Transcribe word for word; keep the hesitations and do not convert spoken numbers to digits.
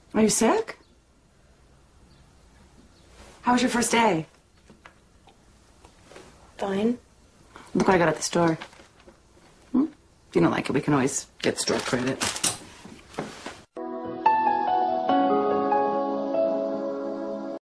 Are you sick? How was your first day? Fine. Look what I got at the store. Hmm? If you don't like it, we can always get store credit.